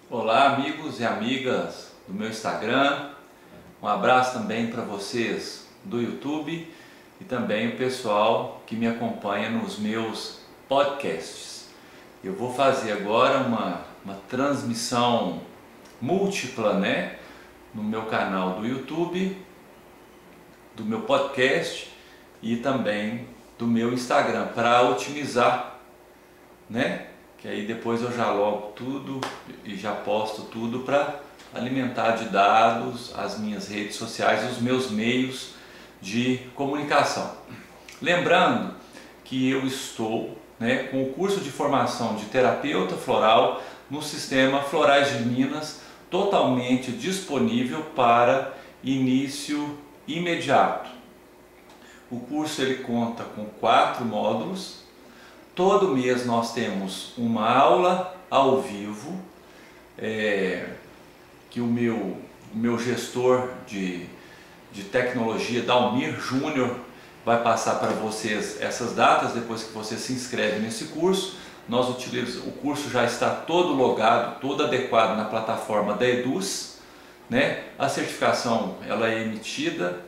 Olá, amigos e amigas do meu Instagram. Um abraço também para vocês do YouTube e também o pessoal que me acompanha nos meus podcasts. Eu vou fazer agora uma transmissão múltipla, no meu canal do YouTube, do meu podcast e também do meu Instagram, para otimizar, que aí depois eu já logo tudo e já posto tudo para alimentar de dados as minhas redes sociais, os meus meios de comunicação. Lembrando que eu estou com o curso de formação de terapeuta floral no sistema Florais de Minas, totalmente disponível para início imediato. O curso ele conta com 4 módulos. Todo mês nós temos uma aula ao vivo, que o meu gestor de tecnologia, Dalmir Júnior, vai passar para vocês essas datas depois que você se inscreve nesse curso. O curso já está todo logado, todo adequado na plataforma da Eduz, A certificação ela é emitida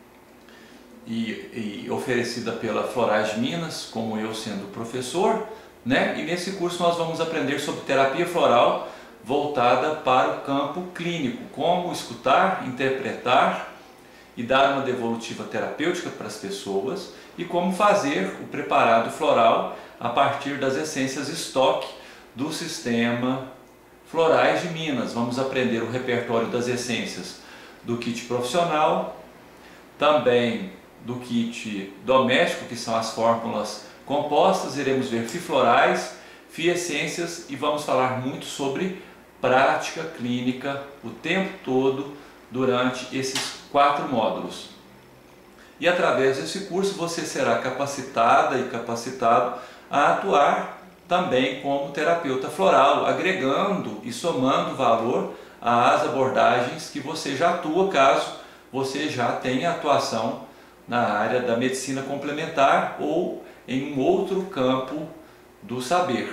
e oferecida pela Florais de Minas, como eu sendo professor, E nesse curso nós vamos aprender sobre terapia floral voltada para o campo clínico, como escutar, interpretar e dar uma devolutiva terapêutica para as pessoas e como fazer o preparado floral a partir das essências estoque do sistema Florais de Minas. Vamos aprender o repertório das essências do kit profissional, também do kit doméstico, que são as fórmulas compostas. Iremos ver fiflorais, fiessências e vamos falar muito sobre prática clínica o tempo todo durante esses 4 módulos. E através desse curso você será capacitada e capacitado a atuar também como terapeuta floral, agregando e somando valor às abordagens que você já atua, caso você já tenha atuação na área da medicina complementar ou em um outro campo do saber,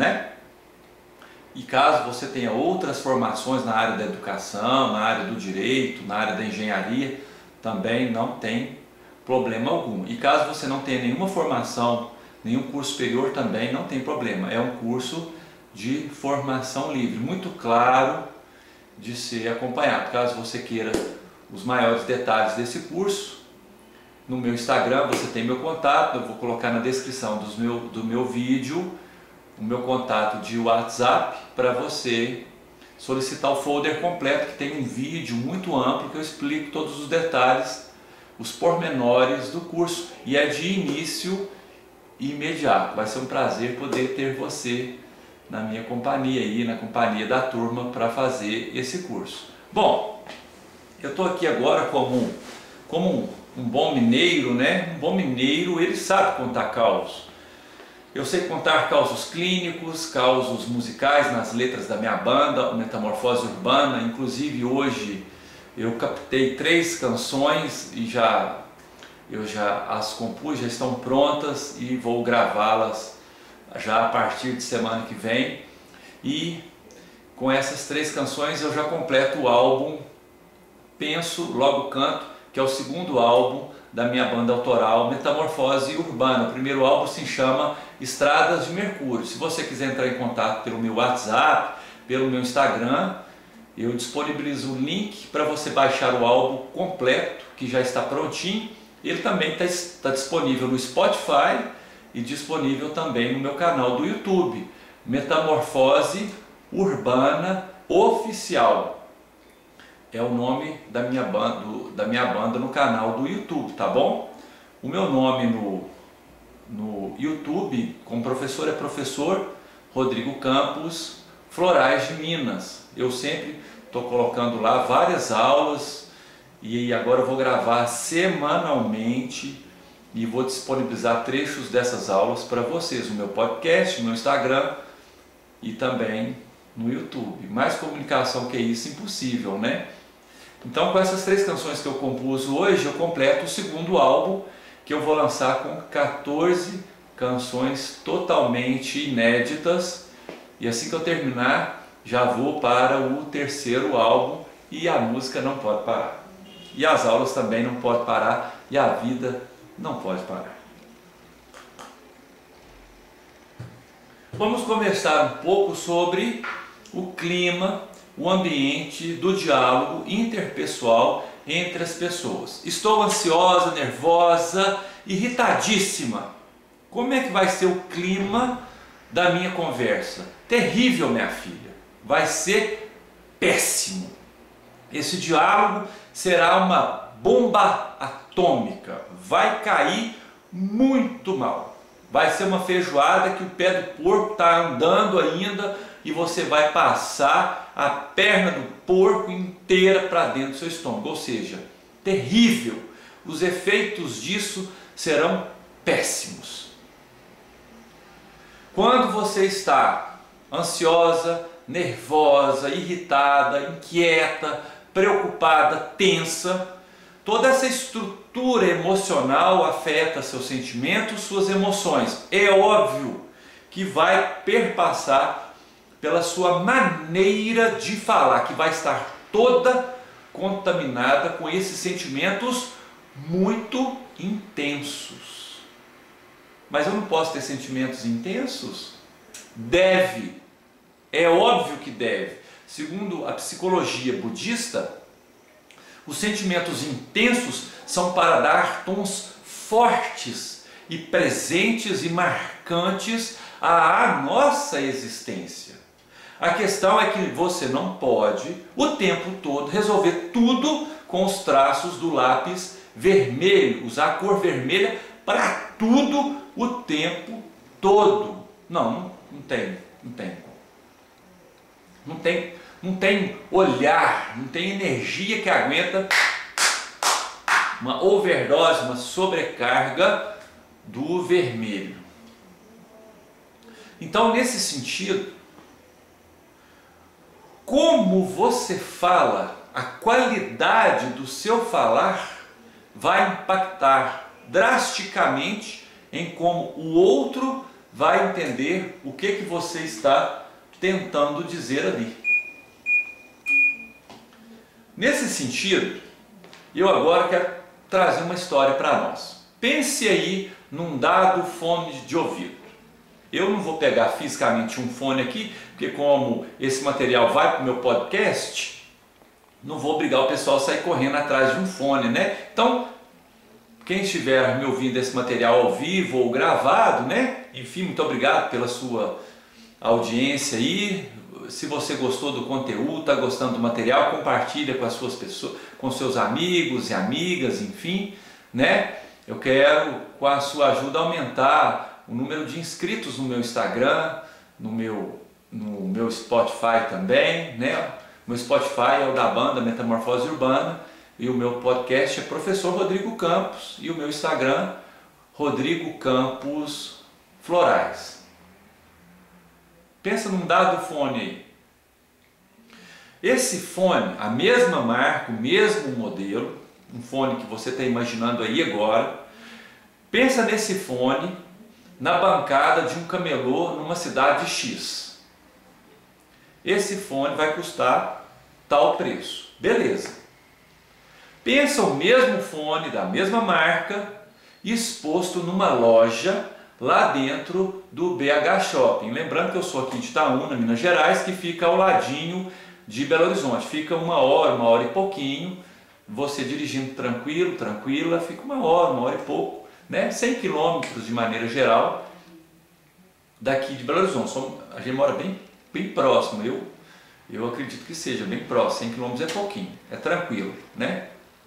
E caso você tenha outras formações na área da educação, na área do direito, na área da engenharia, também não tem problema algum. E caso você não tenha nenhuma formação, nenhum curso superior, também não tem problema. É um curso de formação livre, muito claro de ser acompanhado. Caso você queira os maiores detalhes desse curso, no meu Instagram você tem meu contato, eu vou colocar na descrição do meu vídeo o meu contato de WhatsApp para você solicitar o folder completo, que tem um vídeo muito amplo que eu explico todos os detalhes, os pormenores do curso, e é de início imediato. Vai ser um prazer poder ter você na minha companhia aí, na companhia da turma, para fazer esse curso. Bom, eu estou aqui agora como um bom mineiro, Um bom mineiro, ele sabe contar causos. Eu sei contar causos clínicos, causos musicais nas letras da minha banda, o Metamorfose Urbana. Inclusive hoje eu captei 3 canções e eu já as compus, já estão prontas e vou gravá-las já a partir de semana que vem. E com essas 3 canções eu já completo o álbum Penso, Logo Canto, que é o 2º álbum da minha banda autoral Metamorfose Urbana. O primeiro álbum se chama Estradas de Mercúrio. Se você quiser entrar em contato pelo meu WhatsApp, pelo meu Instagram, eu disponibilizo o link para você baixar o álbum completo, que já está prontinho. Ele também está disponível no Spotify e disponível também no meu canal do YouTube, Metamorfose Urbana Oficial. É o nome da minha banda no canal do YouTube, tá bom? O meu nome no YouTube como professor é Professor Rodrigo Campos Florais de Minas. Eu sempre estou colocando lá várias aulas e agora eu vou gravar semanalmente e vou disponibilizar trechos dessas aulas para vocês no meu podcast, no meu Instagram e também no YouTube. Mais comunicação que isso, impossível, Então, com essas 3 canções que eu compus hoje, eu completo o 2º álbum, que eu vou lançar com 14 canções totalmente inéditas. E assim que eu terminar, já vou para o terceiro álbum e a música não pode parar. E as aulas também não podem parar e a vida não pode parar. Vamos conversar um pouco sobre o clima, o ambiente do diálogo interpessoal entre as pessoas. Estou ansiosa, nervosa, irritadíssima. Como é que vai ser o clima da minha conversa? Terrível, minha filha. Vai ser péssimo. Esse diálogo será uma bomba atômica. Vai cair muito mal. Vai ser uma feijoada que o pé do porco está andando ainda e você vai passar a perna do porco inteira para dentro do seu estômago. Ou seja, terrível. Os efeitos disso serão péssimos. Quando você está ansiosa, nervosa, irritada, inquieta, preocupada, tensa, toda essa estrutura emocional afeta seus sentimentos, suas emoções. É óbvio que vai perpassar pela sua maneira de falar, que vai estar toda contaminada com esses sentimentos muito intensos. Mas eu não posso ter sentimentos intensos? Deve. É óbvio que deve. Segundo a psicologia budista, os sentimentos intensos são para dar tons fortes e presentes e marcantes à nossa existência. A questão é que você não pode, o tempo todo, resolver tudo com os traços do lápis vermelho, usar a cor vermelha para tudo o tempo todo. Não tem. Não tem olhar, não tem energia que aguenta uma overdose, uma sobrecarga do vermelho. Então, nesse sentido, como você fala, a qualidade do seu falar vai impactar drasticamente em como o outro vai entender o que você está tentando dizer ali. Nesse sentido, eu agora quero trazer uma história para nós. Pense aí num dado fone de ouvido. Eu não vou pegar fisicamente um fone aqui, porque como esse material vai para o meu podcast, não vou obrigar o pessoal a sair correndo atrás de um fone, né? Então, quem estiver me ouvindo esse material ao vivo ou gravado, né? Enfim, muito obrigado pela sua audiência aí. Se você gostou do conteúdo, está gostando do material, compartilha com as suas pessoas, com seus amigos e amigas, enfim, né? Eu quero, com a sua ajuda, aumentar o número de inscritos no meu Instagram, no meu Spotify também, né? Meu Spotify é o da banda Metamorfose Urbana e o meu podcast é Professor Rodrigo Campos e o meu Instagram, Rodrigo Campos Florais. Pensa num dado fone aí. Esse fone, a mesma marca, o mesmo modelo, um fone que você está imaginando aí agora, pensa nesse fone na bancada de um camelô numa cidade X. Esse fone vai custar tal preço. Beleza. Pensa o mesmo fone da mesma marca exposto numa loja lá dentro do BH Shopping. Lembrando que eu sou aqui de Itaúna, Minas Gerais, que fica ao ladinho de Belo Horizonte. Fica uma hora e pouquinho, você dirigindo tranquilo, tranquila, fica uma hora e pouco, né? 100 quilômetros de maneira geral daqui de Belo Horizonte. A gente mora bem próximo, eu acredito que seja bem próximo, 100 quilômetros é pouquinho, é tranquilo, né?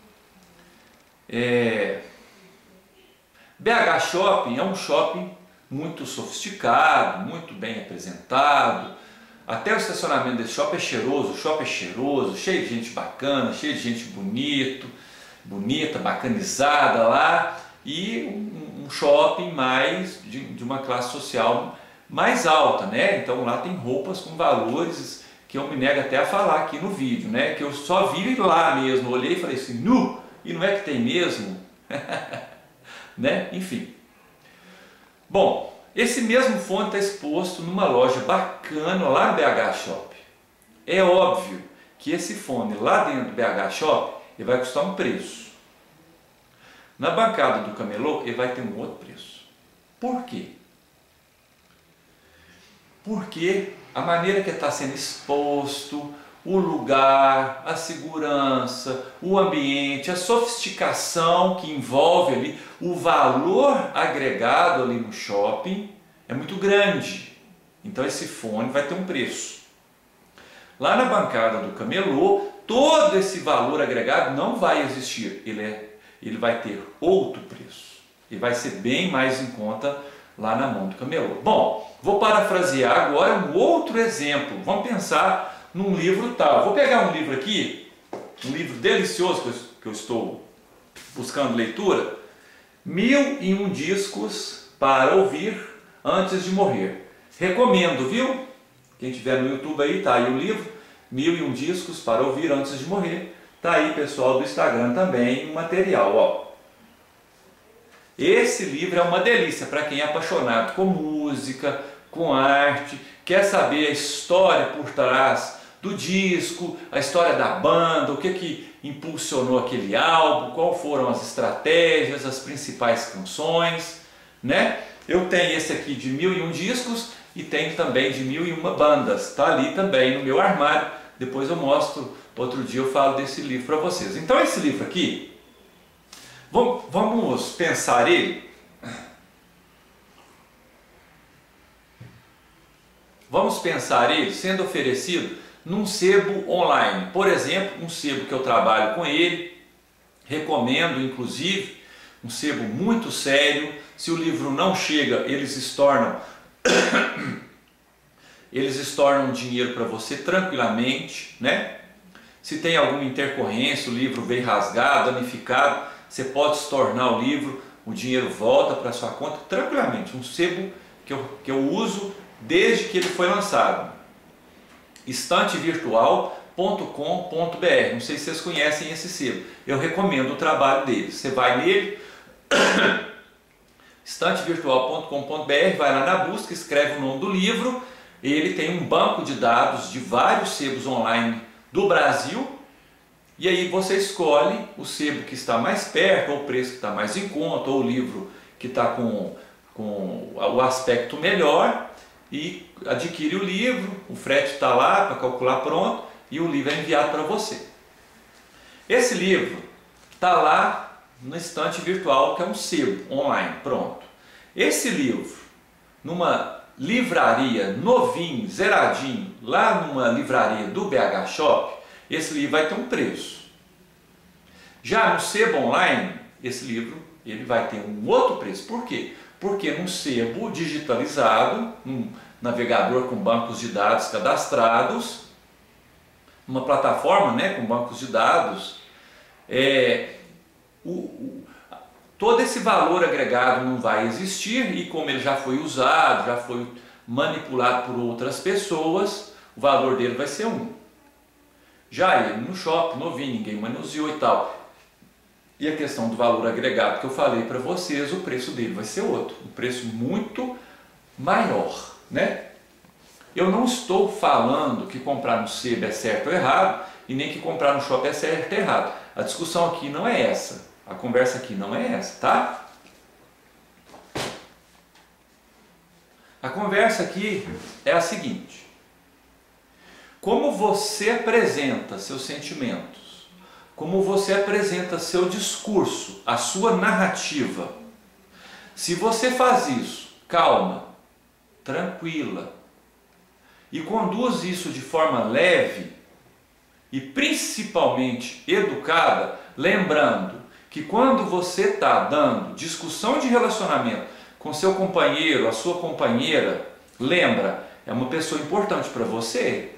BH Shopping é um shopping muito sofisticado, muito bem apresentado. Até o estacionamento desse shopping é cheiroso, o shopping é cheiroso, cheio de gente bacana, cheio de gente bonita, bacanizada lá, e um shopping mais de uma classe social mais alta, né? Então lá tem roupas com valores que eu me nego até a falar aqui no vídeo, né? Que eu só vi lá mesmo, olhei e falei assim, nu, e não é que tem mesmo? Né? Enfim. Bom, esse mesmo fone está exposto numa loja bacana lá no BH Shopping. É óbvio que esse fone lá dentro do BH Shop ele vai custar um preço. Na bancada do camelô ele vai ter um outro preço. Por quê? Porque a maneira que está sendo exposto, o lugar, a segurança, o ambiente, a sofisticação que envolve ali, o valor agregado ali no shopping é muito grande. Então esse fone vai ter um preço. Lá na bancada do camelô, todo esse valor agregado não vai existir. Ele vai ter outro preço. E vai ser bem mais em conta lá na mão do camelô. Bom, vou parafrasear agora um outro exemplo. Vamos pensar num livro tal. Vou pegar um livro aqui, um livro delicioso que eu estou buscando leitura. 1001 discos para ouvir antes de morrer. Recomendo, viu? Quem tiver no YouTube aí, tá aí o livro, 1001 discos para ouvir antes de morrer. Tá aí, pessoal do Instagram também, o material, ó. Esse livro é uma delícia para quem é apaixonado com música, com arte, quer saber a história por trás do disco, a história da banda, o que impulsionou aquele álbum, quais foram as estratégias, as principais canções, né? Eu tenho esse aqui de 1001 discos e tenho também de 1001 bandas, tá ali também no meu armário. Depois eu mostro, outro dia eu falo desse livro para vocês. Então esse livro aqui, vamos pensar ele. Vamos pensar ele sendo oferecido num sebo online. Por exemplo, um sebo que eu trabalho com ele, recomendo inclusive, um sebo muito sério. Se o livro não chega, eles estornam dinheiro para você tranquilamente, né? Se tem alguma intercorrência, o livro veio rasgado, danificado, você pode estornar o livro, o dinheiro volta para sua conta tranquilamente. Um sebo que eu uso desde que ele foi lançado. Estantevirtual.com.br. Não sei se vocês conhecem esse sebo. Eu recomendo o trabalho deles. Você vai nele, estantevirtual.com.br, vai lá na busca, escreve o nome do livro. Ele tem um banco de dados de vários sebos online do Brasil. E aí você escolhe o sebo que está mais perto, ou o preço que está mais em conta, ou o livro que está com o aspecto melhor, e adquire o livro. O frete está lá para calcular pronto e o livro é enviado para você. Esse livro está lá no Estante Virtual, que é um sebo online, pronto. Esse livro, numa livraria novinho, zeradinho, lá numa livraria do BH Shop, esse livro vai ter um preço. Já no sebo online, esse livro ele vai ter um outro preço. Por quê? Porque num sebo digitalizado, num navegador com bancos de dados cadastrados, uma plataforma, né, com bancos de dados, todo esse valor agregado não vai existir, e como ele já foi usado, já foi manipulado por outras pessoas, o valor dele vai ser um. Já ele no shopping, novinho, ninguém manuseou e tal. E a questão do valor agregado que eu falei para vocês, o preço dele vai ser outro, um preço muito maior, né? Eu não estou falando que comprar no sebo é certo ou errado, e nem que comprar no shopping é certo ou errado. A discussão aqui não é essa, a conversa aqui não é essa, tá? A conversa aqui é a seguinte: como você apresenta seus sentimentos, como você apresenta seu discurso, a sua narrativa. Se você faz isso calma, tranquila, e conduz isso de forma leve e principalmente educada, lembrando que quando você está dando discussão de relacionamento com seu companheiro, a sua companheira, lembra, é uma pessoa importante para você.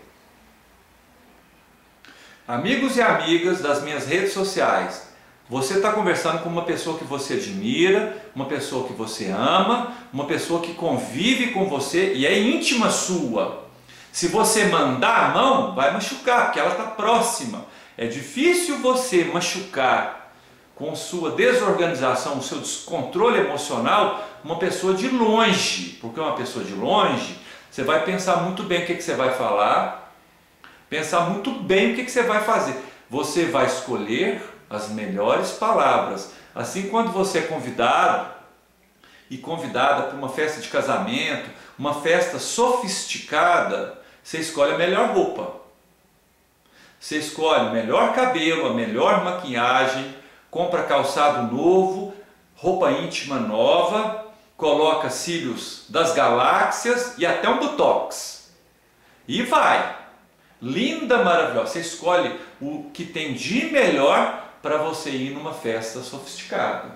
Amigos e amigas das minhas redes sociais, você está conversando com uma pessoa que você admira, uma pessoa que você ama, uma pessoa que convive com você e é íntima sua. Se você mandar a mão, vai machucar, porque ela está próxima. É difícil você machucar com sua desorganização, o seu descontrole emocional, uma pessoa de longe. Porque uma pessoa de longe, você vai pensar muito bem o que você vai falar, Pensar muito bem o que você vai fazer. Você vai escolher as melhores palavras. Assim, quando você é convidado e convidada para uma festa de casamento, uma festa sofisticada, você escolhe a melhor roupa. Você escolhe o melhor cabelo, a melhor maquiagem, compra calçado novo, roupa íntima nova, coloca cílios das galáxias e até um botox. E vai. Linda, maravilhosa. Você escolhe o que tem de melhor para você ir numa festa sofisticada.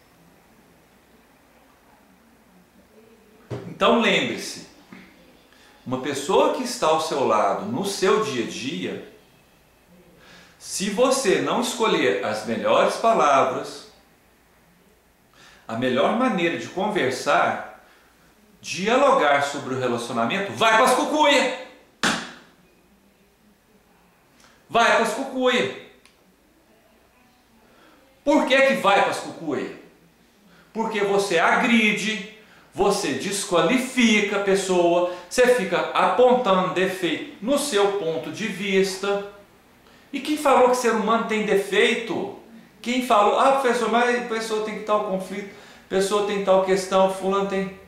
Então lembre-se, uma pessoa que está ao seu lado no seu dia a dia, se você não escolher as melhores palavras, a melhor maneira de conversar, dialogar sobre o relacionamento, vai para as cucuia! Vai para as cucuia! Por que vai para as cucuia? Porque você agride, você desqualifica a pessoa, você fica apontando defeito no seu ponto de vista. E quem falou que ser humano tem defeito? Quem falou, professor, mas a pessoa tem tal conflito, a pessoa tem tal questão, fulano tem...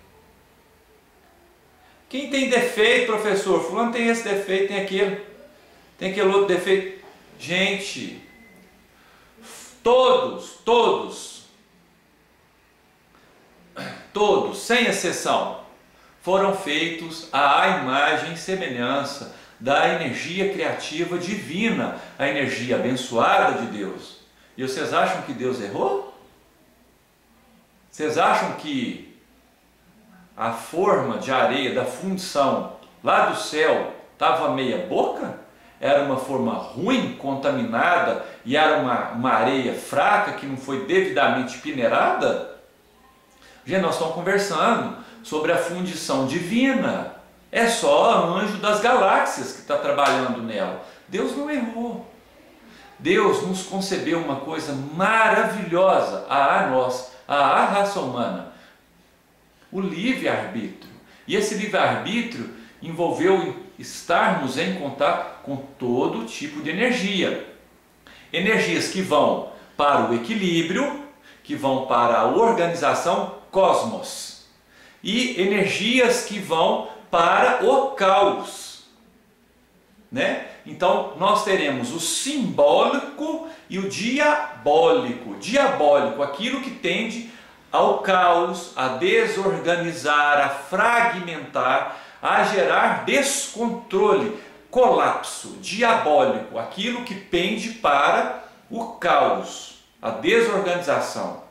Quem tem defeito, professor? Fulano tem esse defeito, tem aquele outro defeito. Gente, todos, sem exceção, foram feitos à imagem e semelhança da energia criativa divina, a energia abençoada de Deus. E vocês acham que Deus errou? Vocês acham que a forma de areia da fundição lá do céu estava meia boca? Era uma forma ruim, contaminada, e era uma areia fraca que não foi devidamente peneirada? Gente, nós estamos conversando sobre a fundição divina. É só anjo das galáxias que está trabalhando nela. Deus não errou. Deus nos concebeu uma coisa maravilhosa a nós, a raça humana. O livre-arbítrio. E esse livre-arbítrio envolveu estarmos em contato com todo tipo de energia. Energias que vão para o equilíbrio, que vão para a organização cosmos. E energias que vão para o caos, né? Então nós teremos o simbólico e o diabólico. Diabólico, aquilo que tende ao caos, a desorganizar, a fragmentar, a gerar descontrole, colapso. Diabólico, aquilo que pende para o caos, a desorganização.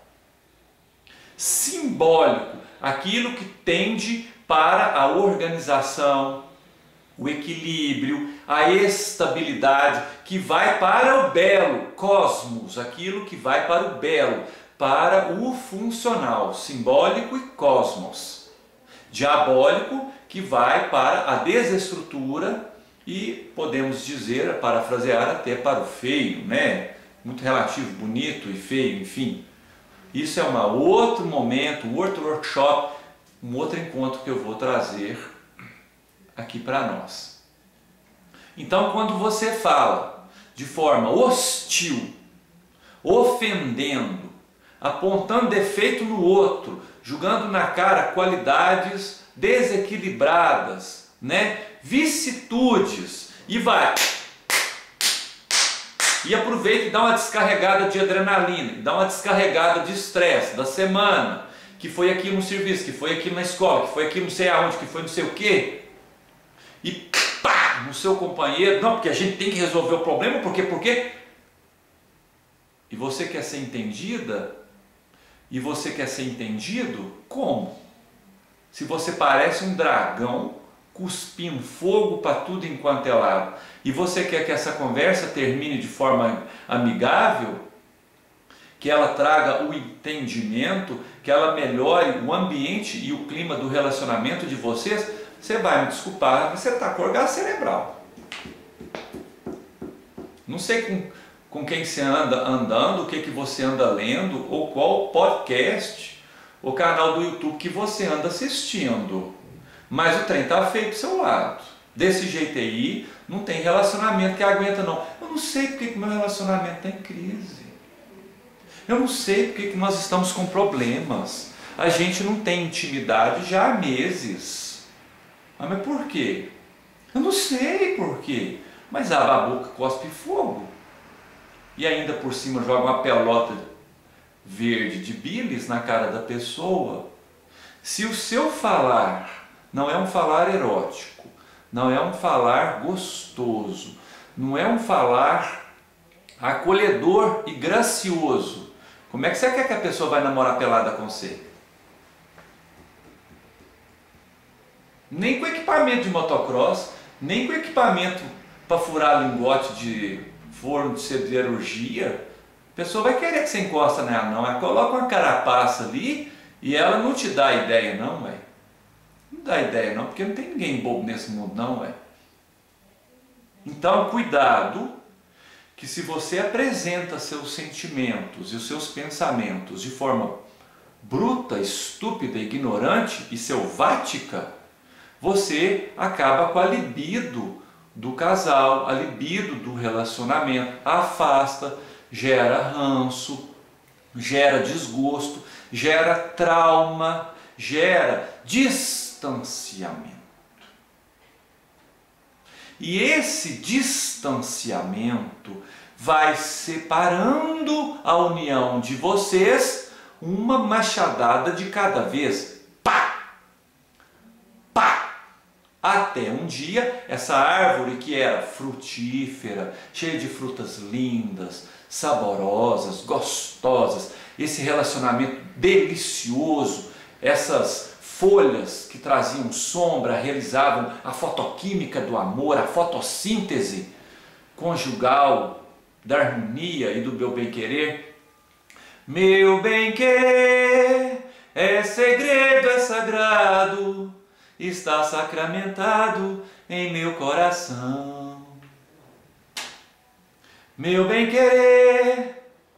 Simbólico, aquilo que tende para a organização, o equilíbrio, a estabilidade, que vai para o belo, cosmos, aquilo que vai para o belo, para o funcional, simbólico e cosmos. Diabólico, que vai para a desestrutura e, podemos dizer, parafrasear até para o feio, né? Muito relativo, bonito e feio, enfim. Isso é um outro momento, um outro workshop, um outro encontro que eu vou trazer aqui para nós. Então, quando você fala de forma hostil, ofendendo, apontando defeito no outro, julgando na cara qualidades desequilibradas, né? Vicissitudes, e vai... E aproveita e dá uma descarregada de adrenalina, dá uma descarregada de estresse da semana, que foi aqui no serviço, que foi aqui na escola, que foi aqui não sei aonde, que foi não sei o quê. E pá, no seu companheiro, não, porque a gente tem que resolver o problema, por quê? E você quer ser entendida? E você quer ser entendido? Como? Se você parece um dragão cuspindo fogo para tudo enquanto é lado, e você quer que essa conversa termine de forma amigável, que ela traga o entendimento, que ela melhore o ambiente e o clima do relacionamento de vocês, você vai me desculpar, você está com orgasmo cerebral. Não sei com quem você anda andando, o que você anda lendo, ou qual podcast, ou canal do YouTube que você anda assistindo. Mas o trem está feio do seu lado. Desse jeito aí, não tem relacionamento que aguenta não. Eu não sei porque que meu relacionamento está em crise. Eu não sei porque que nós estamos com problemas. A gente não tem intimidade já há meses. Mas por quê? Eu não sei por quê. Mas abre a boca, cospe fogo. E ainda por cima joga uma pelota verde de bilis na cara da pessoa. Se o seu falar não é um falar erótico, não é um falar gostoso, não é um falar acolhedor e gracioso, como é que você quer que a pessoa vai namorar pelada com você? Nem com equipamento de motocross, nem com equipamento para furar lingote de forno de siderurgia, a pessoa vai querer que você encosta nela, não. Ela coloca uma carapaça ali e ela não te dá ideia, não, velho. Não dá ideia, não, porque não tem ninguém bobo nesse mundo, não, velho. Então, cuidado, que se você apresenta seus sentimentos e os seus pensamentos de forma bruta, estúpida, ignorante e selvática, você acaba com a libido do casal, a libido do relacionamento, afasta, gera ranço, gera desgosto, gera trauma, gera distanciamento. E esse distanciamento vai separando a união de vocês uma machadada de cada vez. Pá! Pá! Até um dia, essa árvore que era frutífera, cheia de frutas lindas, saborosas, gostosas, esse relacionamento delicioso, essas folhas que traziam sombra, realizavam a fotoquímica do amor, a fotossíntese conjugal, da harmonia e do meu bem-querer. Meu bem-querer é segredo, é sagrado, está sacramentado em meu coração. Meu bem-querer.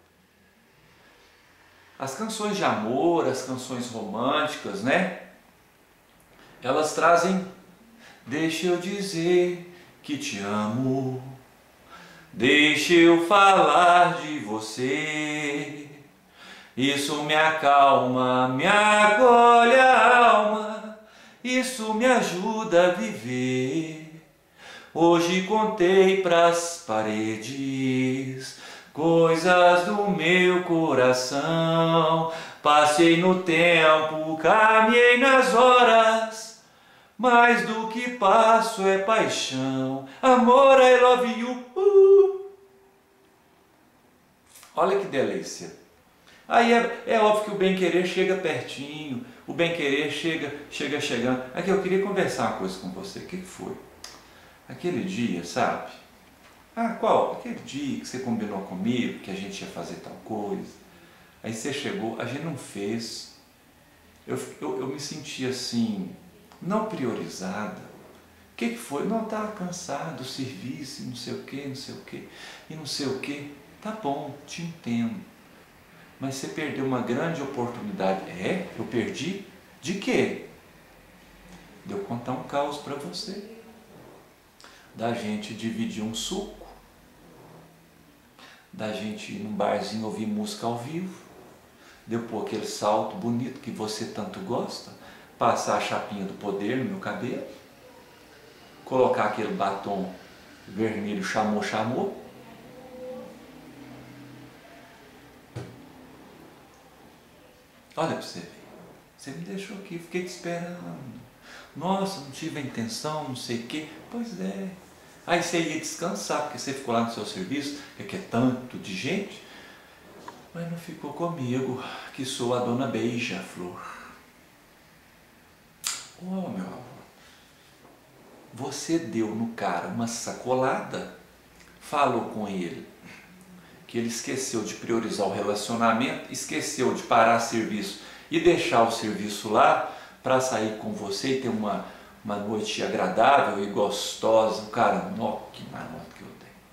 As canções de amor, as canções românticas, né? Elas trazem: deixa eu dizer que te amo, deixa eu falar de você. Isso me acalma, me acolhe a alma, isso me ajuda a viver. Hoje contei pras paredes coisas do meu coração. Passei no tempo, caminhei nas horas, mais do que passo é paixão. Amor, I love you. Olha que delícia. Aí é óbvio que o bem-querer chega pertinho, o bem-querer chega chegando. Aqui eu queria conversar uma coisa com você. O que foi? Aquele dia, sabe? Qual? Aquele dia que você combinou comigo que a gente ia fazer tal coisa. Aí você chegou, a gente não fez. Eu me senti assim, não priorizada. O que foi? Não, estava cansado, o serviço, não sei o que, não sei o que, e não sei o que. Tá bom, te entendo. Mas você perdeu uma grande oportunidade. Eu perdi? De quê? De eu contar um caos para você. Da gente dividir um suco. Da gente ir num barzinho ouvir música ao vivo. De eu pôr aquele salto bonito que você tanto gosta. Passar a chapinha do poder no meu cabelo. Colocar aquele batom vermelho chamou. Olha para você ver. Você me deixou aqui, fiquei te esperando. Nossa, não tive a intenção, não sei o quê. Pois é. Aí você ia descansar, porque você ficou lá no seu serviço, que é tanto de gente. Mas não ficou comigo, que sou a dona Beija-Flor. Oh, meu amor. Você deu no cara uma sacolada, falou com ele que ele esqueceu de priorizar o relacionamento, esqueceu de parar serviço e deixar o serviço lá para sair com você e ter uma noite agradável e gostosa. O cara, nossa, que marmota que eu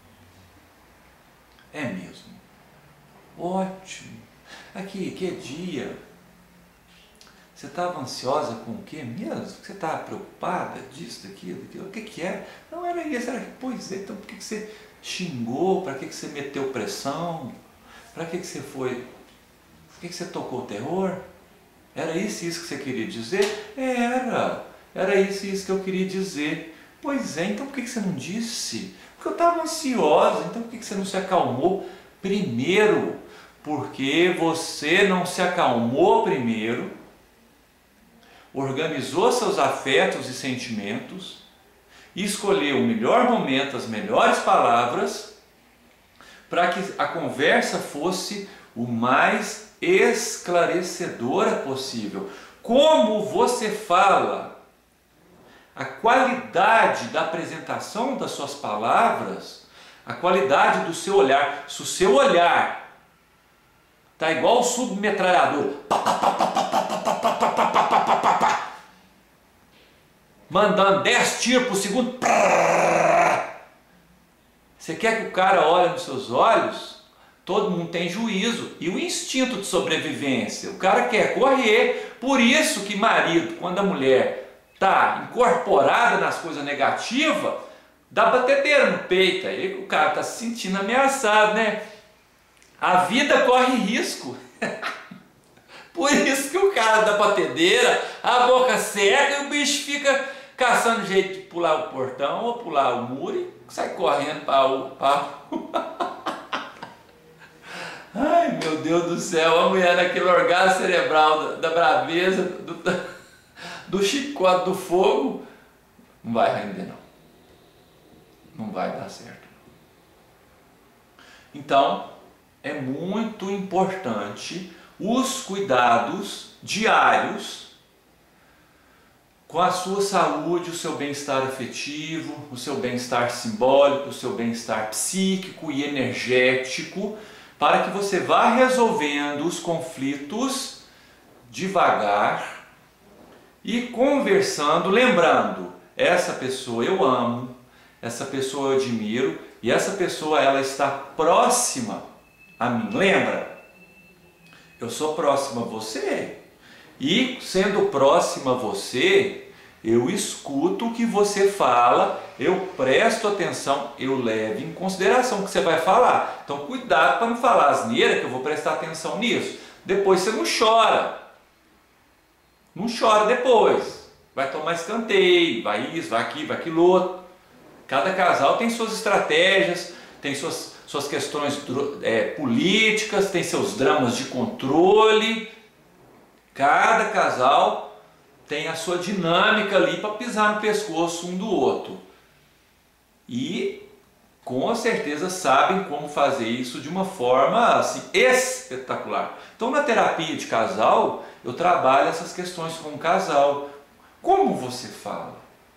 tenho. É mesmo. Ótimo. Aqui, que dia? Você estava ansiosa com o quê mesmo? Você estava preocupada disso, daquilo, daquilo? O que que é? Não era isso, era que, pois é, então por que que você xingou? Para que que você meteu pressão? Para que que você foi? Por que que você tocou o terror? Era isso que você queria dizer? Era isso que eu queria dizer. Pois é, então por que que você não disse? Porque eu estava ansiosa, então por que que você não se acalmou primeiro? Porque você não se acalmou primeiro, organizou seus afetos e sentimentos, escolheu o melhor momento, as melhores palavras, para que a conversa fosse o mais esclarecedora possível. Como você fala, a qualidade da apresentação das suas palavras, a qualidade do seu olhar. Se o seu olhar está igual o submetralhador, mandando 10 tiros por segundo, você quer que o cara olhe nos seus olhos? Todo mundo tem juízo e o instinto de sobrevivência. O cara quer correr. Por isso que marido, quando a mulher está incorporada nas coisas negativas, dá batedeira no peito. Aí o cara está se sentindo ameaçado, né? A vida corre risco. Por isso que o cara dá batedeira, a boca seca e o bicho fica caçando jeito de pular o portão ou pular o muro e sai correndo para o... Ai, meu Deus do céu, a mulher naquele orgasmo cerebral da braveza, do chicote do fogo, não vai render não. Não vai dar certo. Então, é muito importante os cuidados diários com a sua saúde, o seu bem-estar afetivo, o seu bem-estar simbólico, o seu bem-estar psíquico e energético, para que você vá resolvendo os conflitos devagar e conversando, lembrando, essa pessoa eu amo, essa pessoa eu admiro e essa pessoa ela está próxima a mim. Lembra? Eu sou próximo a você e sendo próximo a você, eu escuto o que você fala, eu presto atenção, eu levo em consideração o que você vai falar. Então cuidado para não falar asneira, que eu vou prestar atenção nisso. Depois você não chora. Não chora depois. Vai tomar escanteio, vai isso, vai aquilo, vai aquilo outro. Cada casal tem suas estratégias, tem suas questões políticas, tem seus dramas de controle. Cada casal tem a sua dinâmica ali para pisar no pescoço um do outro. E com certeza sabem como fazer isso de uma forma assim, espetacular. Então na terapia de casal eu trabalho essas questões com o casal. Como você fala?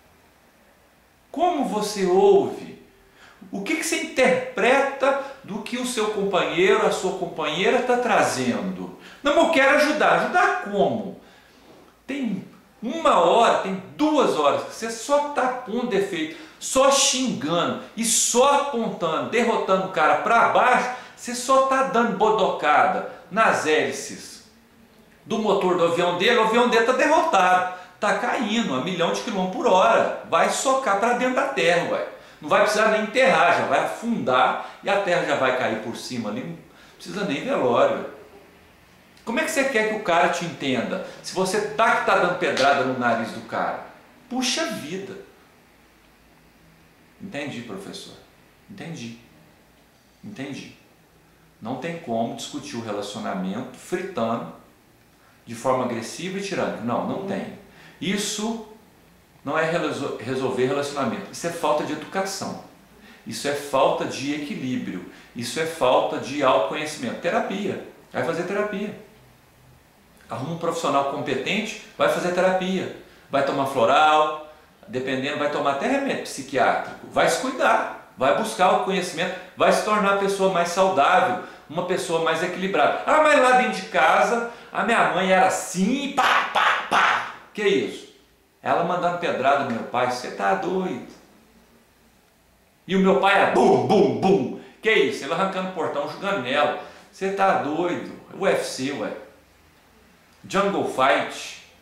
Como você ouve? O que você interpreta do que o seu companheiro, a sua companheira está trazendo? Não, eu quero ajudar. Ajudar como? Tem 1 hora, tem 2 horas que você só está pondo defeito, só xingando e só apontando, derrotando o cara para baixo, você só está dando bodocada nas hélices do motor do avião dele, o avião dele está derrotado, está caindo a 1.000.000 de quilômetros por hora, vai socar para dentro da terra, ué. Não vai precisar nem enterrar, já vai afundar e a terra já vai cair por cima ali, não precisa nem velório. Como é que você quer que o cara te entenda? Se você tá dando pedrada no nariz do cara. Puxa vida. Entendi, professor. Entendi. Entendi. Não tem como discutir o relacionamento fritando de forma agressiva e tirânica. Não, não tem. Isso não é resolver relacionamento. Isso é falta de educação. Isso é falta de equilíbrio. Isso é falta de autoconhecimento. Terapia. Vai fazer terapia. Arruma um profissional competente, vai fazer terapia, vai tomar floral, dependendo, vai tomar até remédio psiquiátrico, vai se cuidar, vai buscar o conhecimento, vai se tornar uma pessoa mais saudável, uma pessoa mais equilibrada. Ah, mas lá dentro de casa, a minha mãe era assim, pá, pá, pá. Que isso? Ela mandando pedrada no meu pai, você tá doido. E o meu pai era bum, bum, bum. Que isso? Ele arrancando o portão, jogando nela. Você tá doido. UFC, ué. Jungle Fight,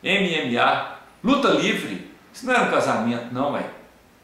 MMA, luta livre. Isso não era um casamento, não, é.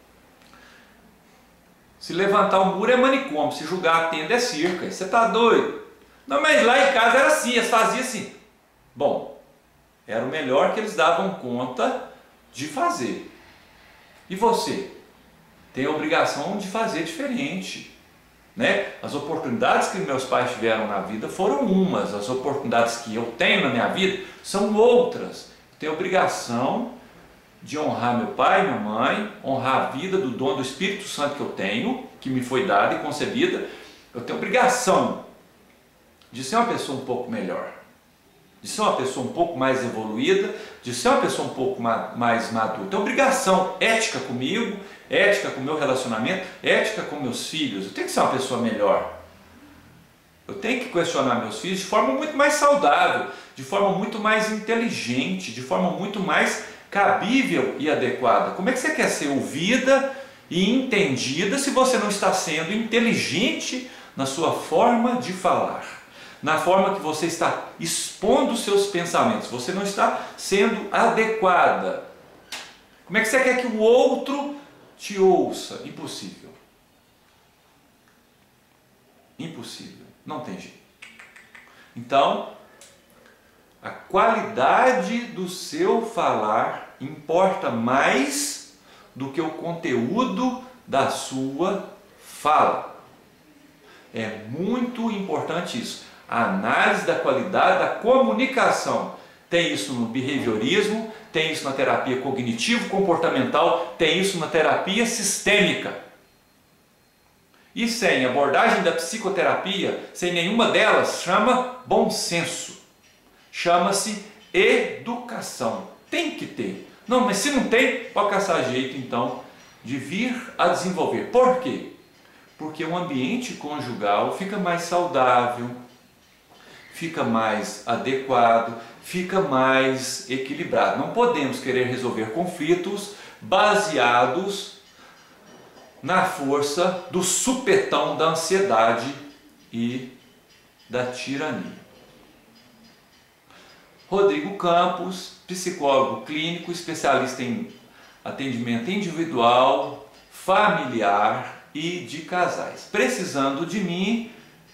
Se levantar o muro é manicômio, se jogar a tenda é circo. Você tá doido? Não, mas lá em casa era assim, eles faziam assim. Bom, era o melhor que eles davam conta de fazer. E você? Tem a obrigação de fazer diferente, né? As oportunidades que meus pais tiveram na vida foram umas, as oportunidades que eu tenho na minha vida são outras. Eu tenho a obrigação de honrar meu pai e minha mãe, honrar a vida do dom do Espírito Santo que eu tenho, que me foi dada e concebida. Eu tenho a obrigação de ser uma pessoa um pouco melhor, de ser uma pessoa um pouco mais evoluída, de ser uma pessoa um pouco mais madura. Eu tenho obrigação ética comigo, ética com o meu relacionamento, ética com meus filhos. Eu tenho que ser uma pessoa melhor. Eu tenho que questionar meus filhos de forma muito mais saudável, de forma muito mais inteligente, de forma muito mais cabível e adequada. Como é que você quer ser ouvida e entendida se você não está sendo inteligente na sua forma de falar, na forma que você está expondo os seus pensamentos? Você não está sendo adequada. Como é que você quer que o outro te ouça? Impossível. Impossível. Não tem jeito. Então, a qualidade do seu falar importa mais do que o conteúdo da sua fala. É muito importante isso. A análise da qualidade da comunicação. Tem isso no behaviorismo, tem isso na terapia cognitivo-comportamental, tem isso na terapia sistêmica. E sem abordagem da psicoterapia, sem nenhuma delas, chama bom senso. Chama-se educação. Tem que ter. Não, mas se não tem, pode caçar jeito então de vir a desenvolver. Por quê? Porque o ambiente conjugal fica mais saudável, fica mais adequado, fica mais equilibrado. Não podemos querer resolver conflitos baseados na força do supetão da ansiedade e da tirania. Rodrigo Campos, psicólogo clínico, especialista em atendimento individual, familiar e de casais. Precisando de mim,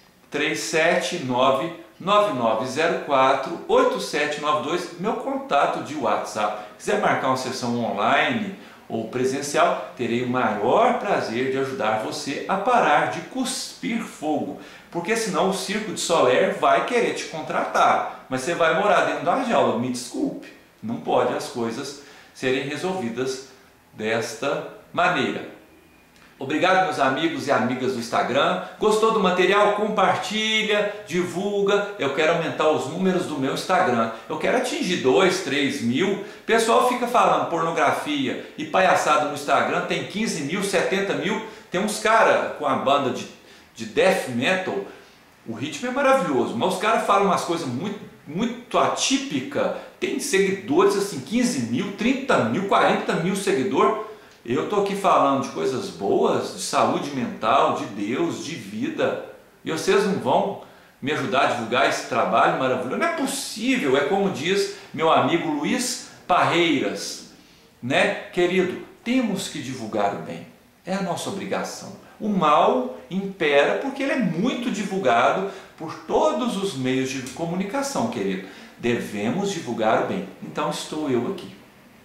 379-9904-8792, meu contato de WhatsApp. Quiser marcar uma sessão online ou presencial, terei o maior prazer de ajudar você a parar de cuspir fogo, porque senão o Circo de Soler vai querer te contratar, mas você vai morar dentro da jaula. Me desculpe, não pode as coisas serem resolvidas desta maneira. Obrigado, meus amigos e amigas do Instagram. Gostou do material? Compartilha, divulga. Eu quero aumentar os números do meu Instagram. Eu quero atingir 2, 3 mil. O pessoal fica falando pornografia e palhaçada no Instagram. Tem 15 mil, 70 mil. Tem uns caras com a banda de death metal. O ritmo é maravilhoso, mas os caras falam umas coisas muito atípicas. Tem seguidores assim, 15 mil, 30 mil, 40 mil seguidores. Eu estou aqui falando de coisas boas, de saúde mental, de Deus, de vida, e vocês não vão me ajudar a divulgar esse trabalho maravilhoso? Não é possível. É como diz meu amigo Luiz Parreiras, né? Querido, temos que divulgar o bem, é a nossa obrigação. O mal impera porque ele é muito divulgado por todos os meios de comunicação, querido. Devemos divulgar o bem. Então estou eu aqui.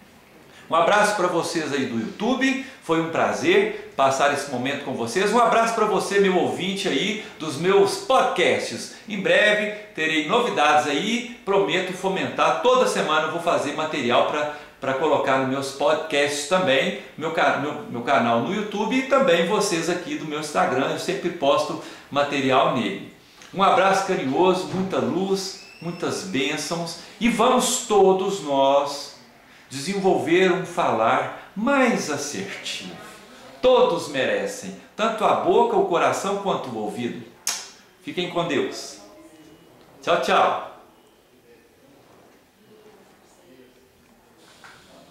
Um abraço para vocês aí do YouTube, foi um prazer passar esse momento com vocês. Um abraço para você, meu ouvinte aí dos meus podcasts. Em breve terei novidades aí, prometo fomentar. Toda semana eu vou fazer material para colocar nos meus podcasts também, meu canal no YouTube e também vocês aqui do meu Instagram. Eu sempre posto material nele. Um abraço carinhoso, muita luz, muitas bênçãos e vamos todos nós desenvolver um falar mais assertivo. Todos merecem, tanto a boca, o coração quanto o ouvido. Fiquem com Deus. Tchau, tchau.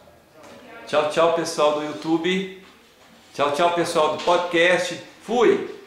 Tchau, tchau, pessoal do YouTube. Tchau, tchau, pessoal do podcast. Fui!